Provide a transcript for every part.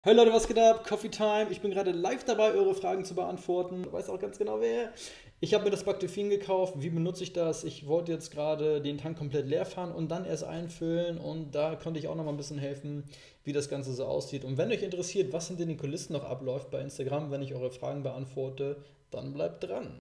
Hey Leute, was geht ab? Coffee Time. Ich bin gerade live dabei, eure Fragen zu beantworten. Du weißt auch ganz genau wer. Ich habe mir das Bactofin gekauft. Wie benutze ich das? Ich wollte jetzt gerade den Tank komplett leer fahren und dann erst einfüllen. Und da konnte ich auch noch mal ein bisschen helfen, wie das Ganze so aussieht. Und wenn euch interessiert, was hinter den Kulissen noch abläuft bei Instagram, wenn ich eure Fragen beantworte, dann bleibt dran.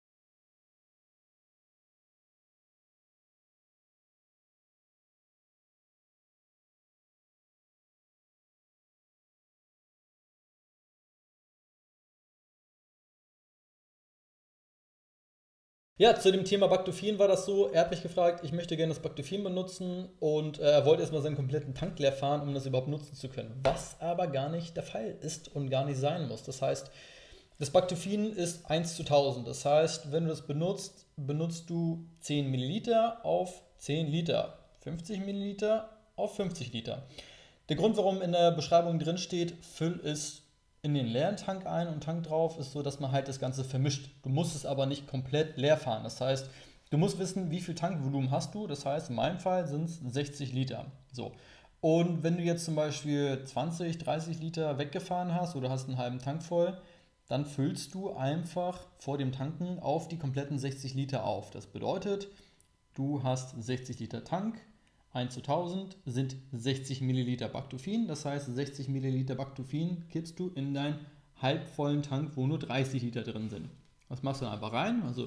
Ja, zu dem Thema Bactofin war das so, er hat mich gefragt, ich möchte gerne das Bactofin benutzen und er wollte erstmal seinen kompletten Tank leer fahren, um das überhaupt nutzen zu können. Was aber gar nicht der Fall ist und gar nicht sein muss. Das heißt, das Bactofin ist 1:1000. Das heißt, wenn du das benutzt, benutzt du 10 Milliliter auf 10 Liter, 50 Milliliter auf 50 Liter. Der Grund, warum in der Beschreibung drin steht, füll es in den leeren Tank ein und Tank drauf, ist so, dass man halt das Ganze vermischt. Du musst es aber nicht komplett leer fahren. Das heißt, du musst wissen, wie viel Tankvolumen hast du. Das heißt, in meinem Fall sind es 60 Liter. So. Und wenn du jetzt zum Beispiel 20, 30 Liter weggefahren hast oder hast einen halben Tank voll, dann füllst du einfach vor dem Tanken auf die kompletten 60 Liter auf. Das bedeutet, du hast 60 Liter Tank, 1:1000 sind 60 Milliliter Bactofin. Das heißt, 60 Milliliter Bactofin kippst du in deinen halbvollen Tank, wo nur 30 Liter drin sind. Das machst du dann einfach rein. Also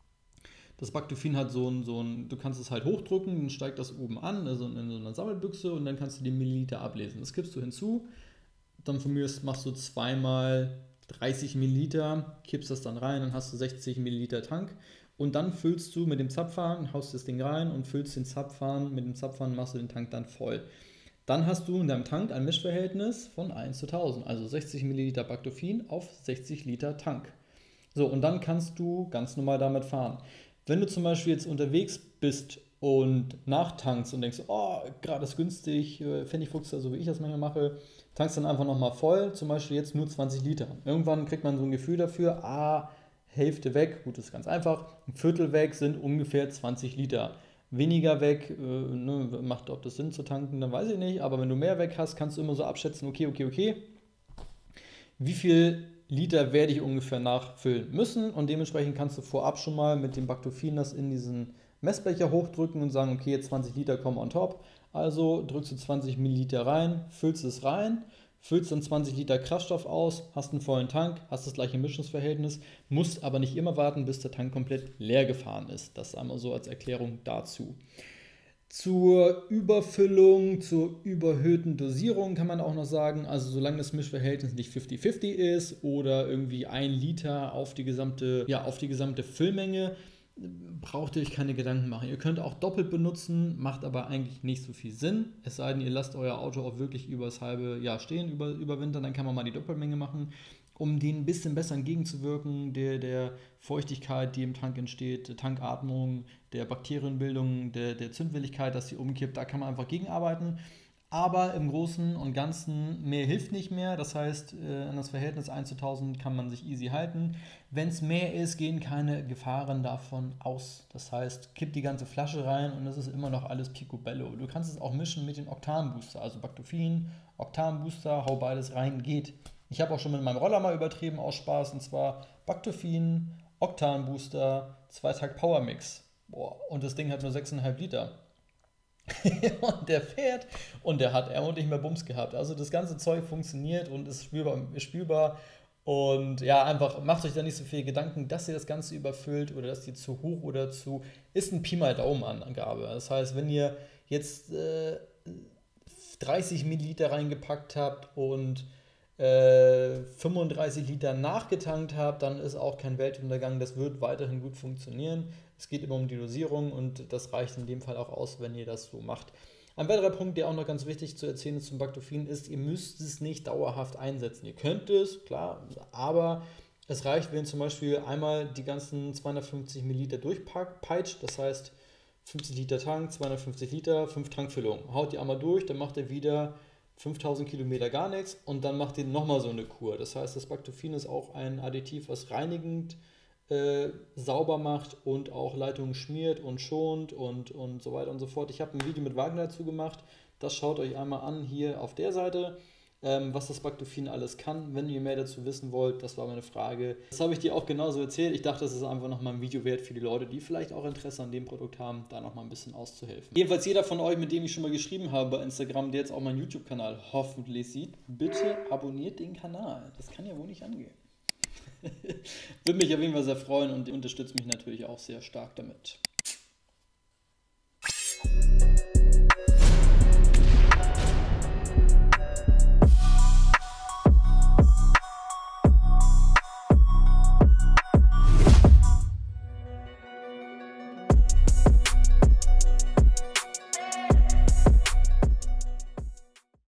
das Bactofin hat du kannst es halt hochdrücken, dann steigt das oben an, also in so einer Sammelbüchse und dann kannst du die Milliliter ablesen. Das kippst du hinzu, dann von mir machst du zweimal 30 Milliliter, kippst das dann rein, dann hast du 60 Milliliter Tank und dann füllst du mit dem Zapfhahn, haust das Ding rein und füllst den Zapfhahn, mit dem Zapfhahn machst du den Tank dann voll. Dann hast du in deinem Tank ein Mischverhältnis von 1:1000, also 60 Milliliter Bactofin auf 60 Liter Tank. So, und dann kannst du ganz normal damit fahren. Wenn du zum Beispiel jetzt unterwegs bist und nachtankst und denkst, oh, gerade ist günstig, Pfennigfuchs, so wie ich das manchmal mache, tankst dann einfach nochmal voll, zum Beispiel jetzt nur 20 Liter. Irgendwann kriegt man so ein Gefühl dafür, Hälfte weg, gut, das ist ganz einfach, ein Viertel weg sind ungefähr 20 Liter. Weniger weg, ne, macht, ob das Sinn zu tanken, dann weiß ich nicht, aber wenn du mehr weg hast, kannst du immer so abschätzen, okay, wie viel Liter werde ich ungefähr nachfüllen müssen und dementsprechend kannst du vorab schon mal mit dem Bactofin das in diesen Messbecher hochdrücken und sagen, okay, jetzt 20 Liter kommen on top. Also drückst du 20 Milliliter rein, füllst es rein, füllst dann 20 Liter Kraftstoff aus, hast einen vollen Tank, hast das gleiche Mischungsverhältnis, musst aber nicht immer warten, bis der Tank komplett leer gefahren ist. Das einmal so als Erklärung dazu. Zur Überfüllung, zur überhöhten Dosierung kann man auch noch sagen, also solange das Mischverhältnis nicht 50-50 ist oder irgendwie 1 Liter auf die gesamte Füllmenge, braucht ihr euch keine Gedanken machen. Ihr könnt auch doppelt benutzen, macht aber eigentlich nicht so viel Sinn. Es sei denn, ihr lasst euer Auto auch wirklich über das halbe Jahr stehen, über Winter, dann kann man mal die Doppelmenge machen, um denen ein bisschen besser entgegenzuwirken, der Feuchtigkeit, die im Tank entsteht, der Tankatmung, der Bakterienbildung, der Zündwilligkeit, dass sie umkippt. Da kann man einfach gegenarbeiten. Aber im Großen und Ganzen mehr hilft nicht mehr. Das heißt, an das Verhältnis 1:1000 kann man sich easy halten. Wenn es mehr ist, gehen keine Gefahren davon aus. Das heißt, kipp die ganze Flasche rein und es ist immer noch alles picobello. Du kannst es auch mischen mit den Oktanbooster, also Bactofin, Oktanbooster, hau beides rein, geht. Ich habe auch schon mit meinem Roller mal übertrieben aus Spaß, und zwar Bactofin, Oktanbooster, Zweitakt Power Mix. Boah, und das Ding hat nur 6,5 Liter. Und der fährt und der hat ordentlich mehr Bums gehabt. Also das ganze Zeug funktioniert und ist spürbar. Und ja, einfach macht euch da nicht so viel Gedanken, dass ihr das Ganze überfüllt oder dass die zu hoch oder zu. Ist ein Pi mal Daumen-Angabe. Das heißt, wenn ihr jetzt 30 Milliliter reingepackt habt und 35 Liter nachgetankt habt, dann ist auch kein Weltuntergang. Das wird weiterhin gut funktionieren. Es geht immer um die Dosierung und das reicht in dem Fall auch aus, wenn ihr das so macht. Ein weiterer Punkt, der auch noch ganz wichtig zu erzählen ist zum Bactofin, ist, ihr müsst es nicht dauerhaft einsetzen. Ihr könnt es, klar, aber es reicht, wenn ihr zum Beispiel einmal die ganzen 250 Milliliter durchpeitscht, das heißt 50 Liter Tank, 250 Liter, 5 Tankfüllungen. Haut die einmal durch, dann macht ihr wieder 5000 Kilometer gar nichts und dann macht ihr nochmal so eine Kur. Das heißt, das Bactofin ist auch ein Additiv, was reinigend sauber macht und auch Leitungen schmiert und schont und so weiter und so fort. Ich habe ein Video mit Wagner dazu gemacht. Das schaut euch einmal an hier auf der Seite. was das Bactophin alles kann. Wenn ihr mehr dazu wissen wollt, das war meine Frage. Das habe ich dir auch genauso erzählt. Ich dachte, das ist einfach nochmal ein Video wert für die Leute, die vielleicht auch Interesse an dem Produkt haben, da nochmal ein bisschen auszuhelfen. Jedenfalls jeder von euch, mit dem ich schon mal geschrieben habe bei Instagram, der jetzt auch meinen YouTube-Kanal hoffentlich sieht, bitte abonniert den Kanal. Das kann ja wohl nicht angehen. Würde mich auf jeden Fall sehr freuen und ihr unterstützt mich natürlich auch sehr stark damit.